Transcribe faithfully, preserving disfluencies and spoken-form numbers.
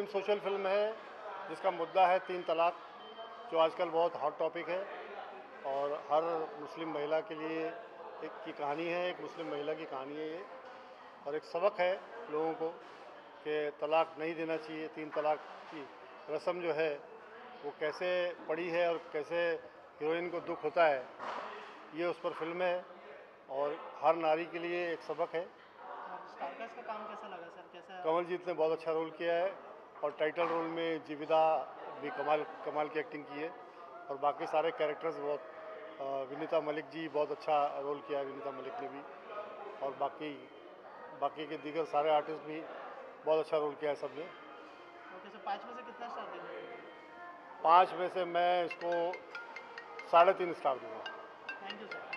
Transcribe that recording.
Social film है जिसका मुद्दा है तीन तलाक, जो आजकल बहुत हॉट टॉपिक है और हर मुस्लिम महिला के लिए एक की कहानी है, एक मुस्लिम महिला की कहानी है ये, और एक सबक है लोगों को कि तलाक नहीं देना चाहिए। तीन तलाक की रस्म जो है वो कैसे पड़ी है और कैसे हीरोइन को दुख होता है, ये उस पर फिल्म है और हर नारी के लिए एक सबक है। स्टारकास्ट का काम कैसा लगा सर? कैसा? कमलजीत ने बहुत अच्छा रोल किया है और टाइटल रोल में जीविदा भी कमाल कमाल की एक्टिंग की है और बाकी सारे कैरेक्टर्स बहुत, विनीता मलिक जी बहुत अच्छा रोल किया है, विनीता मलिक ने भी, और बाकी बाकी के दीगर सारे आर्टिस्ट भी बहुत अच्छा रोल किया है सबने। ओके सर, पाँच में से कितना स्टार देंगे? पाँच में से मैं इसको साढ़े तीन स्टार दूँगा। Thank you sir.